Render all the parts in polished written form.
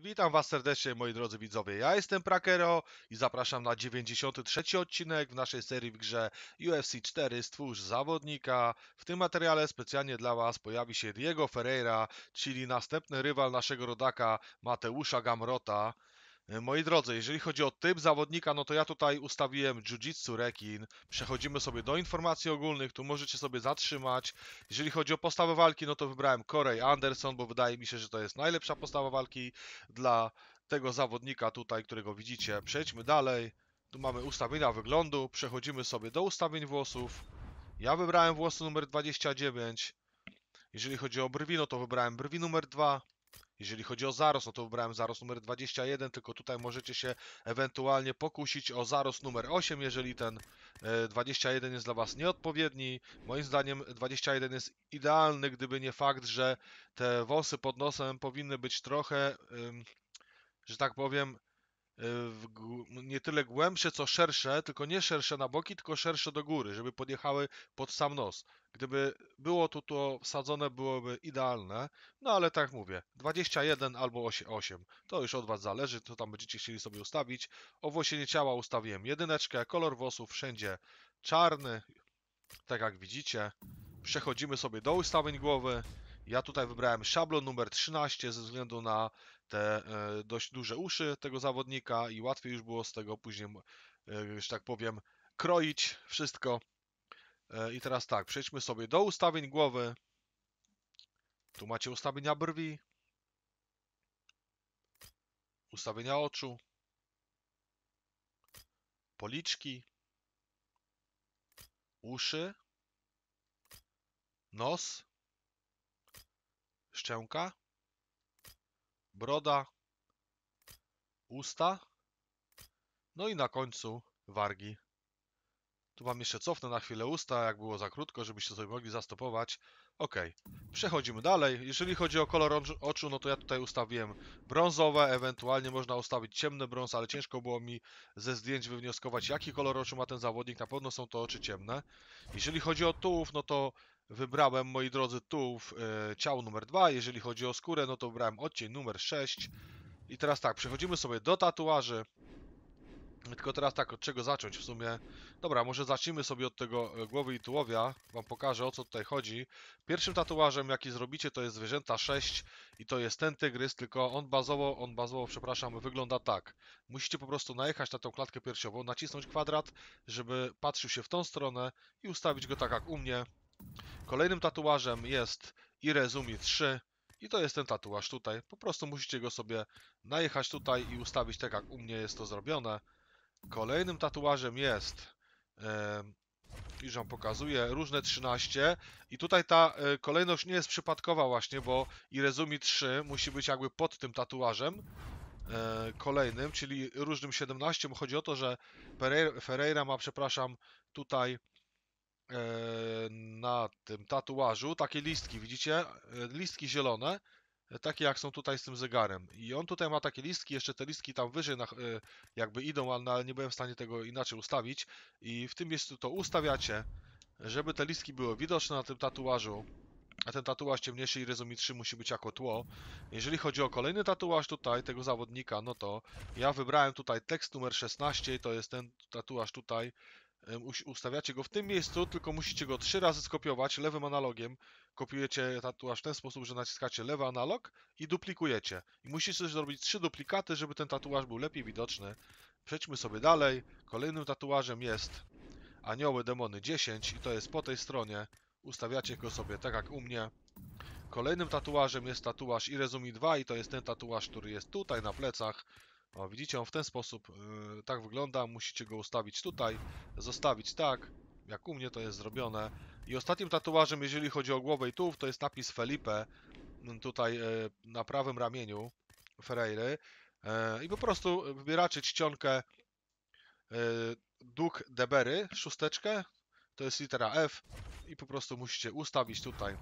Witam Was serdecznie, moi drodzy widzowie. Ja jestem Prakero i zapraszam na 93 odcinek w naszej serii w grze UFC 4 Stwórz zawodnika. W tym materiale specjalnie dla Was pojawi się Diego Ferreira, czyli następny rywal naszego rodaka Mateusza Gamrota. Moi drodzy, jeżeli chodzi o typ zawodnika, no to ja tutaj ustawiłem Jiu-Jitsu Rekin. Przechodzimy sobie do informacji ogólnych, tu możecie sobie zatrzymać. Jeżeli chodzi o postawę walki, no to wybrałem Corey Anderson, bo wydaje mi się, że to jest najlepsza postawa walki dla tego zawodnika tutaj, którego widzicie. Przejdźmy dalej. Tu mamy ustawienia wyglądu, przechodzimy sobie do ustawień włosów. Ja wybrałem włosy numer 29. Jeżeli chodzi o brwi, no to wybrałem brwi numer 2. Jeżeli chodzi o zarost, no to wybrałem zarost numer 21, tylko tutaj możecie się ewentualnie pokusić o zarost numer 8, jeżeli ten 21 jest dla Was nieodpowiedni. Moim zdaniem 21 jest idealny, gdyby nie fakt, że te włosy pod nosem powinny być trochę, że tak powiem, nie tyle głębsze, co szersze, tylko nie szersze na boki, tylko szersze do góry, żeby podjechały pod sam nos. Gdyby było tu to wsadzone, byłoby idealne, no ale tak mówię, 21 albo 8, to już od Was zależy, co tam będziecie chcieli sobie ustawić. O włosienie ciała ustawiłem jedyneczkę, kolor włosów wszędzie czarny, tak jak widzicie. Przechodzimy sobie do ustawień głowy. Ja tutaj wybrałem szablon numer 13 ze względu na te dość duże uszy tego zawodnika i łatwiej już było z tego później, że tak powiem, kroić wszystko. I teraz tak, przejdźmy sobie do ustawień głowy. Tu macie ustawienia brwi, ustawienia oczu, policzki, uszy, nos, szczęka, broda, usta, no i na końcu wargi. Tu wam jeszcze cofnę na chwilę usta, jak było za krótko, żebyście sobie mogli zastopować. Ok, przechodzimy dalej. Jeżeli chodzi o kolor oczu, no to ja tutaj ustawiłem brązowe, ewentualnie można ustawić ciemny brąz, ale ciężko było mi ze zdjęć wywnioskować, jaki kolor oczu ma ten zawodnik. Na pewno są to oczy ciemne. Jeżeli chodzi o tułów, no to wybrałem, moi drodzy, tułów ciał numer 2. Jeżeli chodzi o skórę, no to wybrałem odcień numer 6. I teraz tak, przechodzimy sobie do tatuaży. Tylko teraz tak, od czego zacząć w sumie? Dobra, może zacznijmy sobie od tego głowy i tułowia. Wam pokażę, o co tutaj chodzi. Pierwszym tatuażem, jaki zrobicie, to jest zwierzęta 6 i to jest ten tygrys, tylko on bazowo, przepraszam, wygląda tak. Musicie po prostu najechać na tą klatkę piersiową, nacisnąć kwadrat, żeby patrzył się w tą stronę i ustawić go tak jak u mnie. Kolejnym tatuażem jest Irezumi 3 i to jest ten tatuaż tutaj. Po prostu musicie go sobie najechać tutaj i ustawić tak jak u mnie jest to zrobione. Kolejnym tatuażem jest, już wam pokazuję, różne 13 i tutaj ta kolejność nie jest przypadkowa właśnie, bo Irezumi 3 musi być jakby pod tym tatuażem kolejnym, czyli różnym 17, bo chodzi o to, że Ferreira ma, przepraszam, tutaj na tym tatuażu takie listki, widzicie? Listki zielone, takie jak są tutaj z tym zegarem. I on tutaj ma takie listki, jeszcze te listki tam wyżej jakby idą, ale nie byłem w stanie tego inaczej ustawić. I w tym miejscu to ustawiacie, żeby te listki były widoczne na tym tatuażu. A ten tatuaż ciemniejszy i Rezumi 3 musi być jako tło. Jeżeli chodzi o kolejny tatuaż tutaj, tego zawodnika, no to ja wybrałem tutaj tekst numer 16 i to jest ten tatuaż tutaj. Ustawiacie go w tym miejscu, tylko musicie go 3 razy skopiować lewym analogiem. Kopiujecie tatuaż w ten sposób, że naciskacie lewy analog i duplikujecie. I musicie zrobić 3 duplikaty, żeby ten tatuaż był lepiej widoczny. Przejdźmy sobie dalej. Kolejnym tatuażem jest Anioły Demony 10 i to jest po tej stronie. Ustawiacie go sobie tak jak u mnie. Kolejnym tatuażem jest tatuaż Irezumi 2 i to jest ten tatuaż, który jest tutaj na plecach. O, widzicie, on w ten sposób tak wygląda. Musicie go ustawić tutaj, zostawić tak, jak u mnie to jest zrobione. I ostatnim tatuażem, jeżeli chodzi o głowę i tułów, to jest napis Felipe tutaj na prawym ramieniu Ferreiry. I po prostu wybieracie czcionkę Duke Debery, szósteczkę, to jest litera F i po prostu musicie ustawić tutaj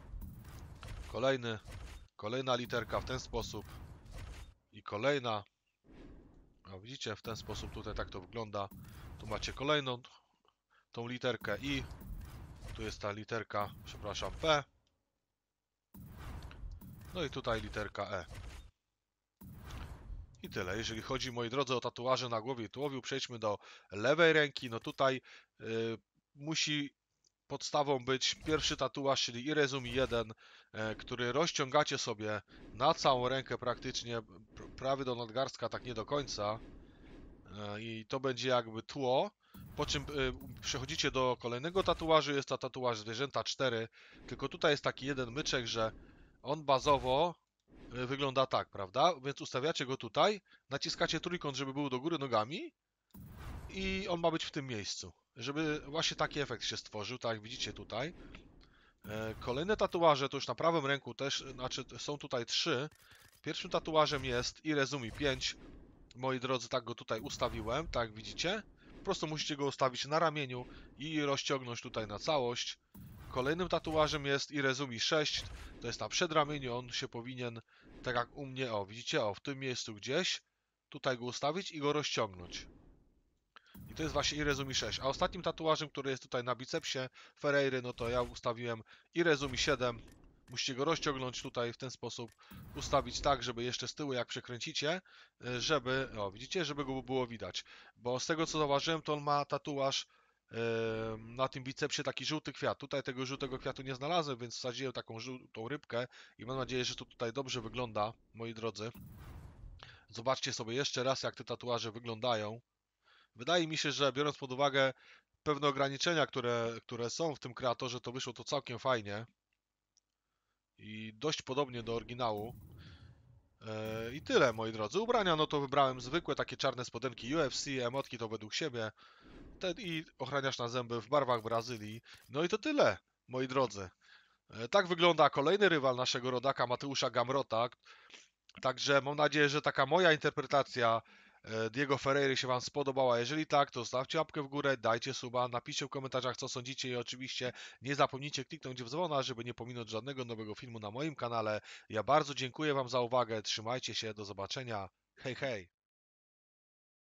kolejna literka w ten sposób i kolejna. O, widzicie, w ten sposób tutaj tak to wygląda. Tu macie kolejną tą literkę I. Tu jest ta literka, przepraszam, P. No i tutaj literka E. I tyle. Jeżeli chodzi, moi drodzy, o tatuaże na głowie i tułowiu, przejdźmy do lewej ręki. No tutaj musi podstawą być pierwszy tatuaż, czyli Irezumi 1, który rozciągacie sobie na całą rękę praktycznie, prawie do nadgarstka, tak nie do końca. I to będzie jakby tło. Po czym przechodzicie do kolejnego tatuażu, jest to tatuaż zwierzęta 4, tylko tutaj jest taki jeden myczek, że on bazowo wygląda tak, prawda? Więc ustawiacie go tutaj, naciskacie trójkąt, żeby był do góry nogami i on ma być w tym miejscu, żeby właśnie taki efekt się stworzył, tak jak widzicie tutaj. Kolejne tatuaże to już na prawym ręku też, znaczy są tutaj 3. Pierwszym tatuażem jest Irezumi 5. Moi drodzy, tak go tutaj ustawiłem, tak jak widzicie. Po prostu musicie go ustawić na ramieniu i rozciągnąć tutaj na całość. Kolejnym tatuażem jest Irezumi 6. To jest na przedramieniu, on się powinien, tak jak u mnie, o widzicie, o w tym miejscu gdzieś. Tutaj go ustawić i go rozciągnąć. I to jest właśnie Irezumi 6. A ostatnim tatuażem, który jest tutaj na bicepsie Ferreiry, no to ja ustawiłem Irezumi 7. Musicie go rozciągnąć tutaj w ten sposób, ustawić tak, żeby jeszcze z tyłu jak przekręcicie, żeby, o widzicie, żeby go było widać. Bo z tego co zauważyłem, to on ma tatuaż na tym bicepsie taki żółty kwiat. Tutaj tego żółtego kwiatu nie znalazłem, więc wsadziłem taką żółtą rybkę i mam nadzieję, że to tutaj dobrze wygląda, moi drodzy. Zobaczcie sobie jeszcze raz, jak te tatuaże wyglądają. Wydaje mi się, że biorąc pod uwagę pewne ograniczenia, które są w tym kreatorze, to wyszło to całkiem fajnie i dość podobnie do oryginału. I tyle, moi drodzy. Ubrania, no to wybrałem zwykłe takie czarne spodenki UFC, emotki to według siebie i ochraniacz na zęby w barwach Brazylii. No i to tyle, moi drodzy. Tak wygląda kolejny rywal naszego rodaka Mateusza Gamrota. Także mam nadzieję, że taka moja interpretacja Diego Ferreira się Wam spodobała. Jeżeli tak, to zostawcie łapkę w górę, dajcie suba, napiszcie w komentarzach, co sądzicie i oczywiście nie zapomnijcie kliknąć w dzwona, żeby nie pominąć żadnego nowego filmu na moim kanale. Ja bardzo dziękuję Wam za uwagę, trzymajcie się, do zobaczenia. Hej, hej!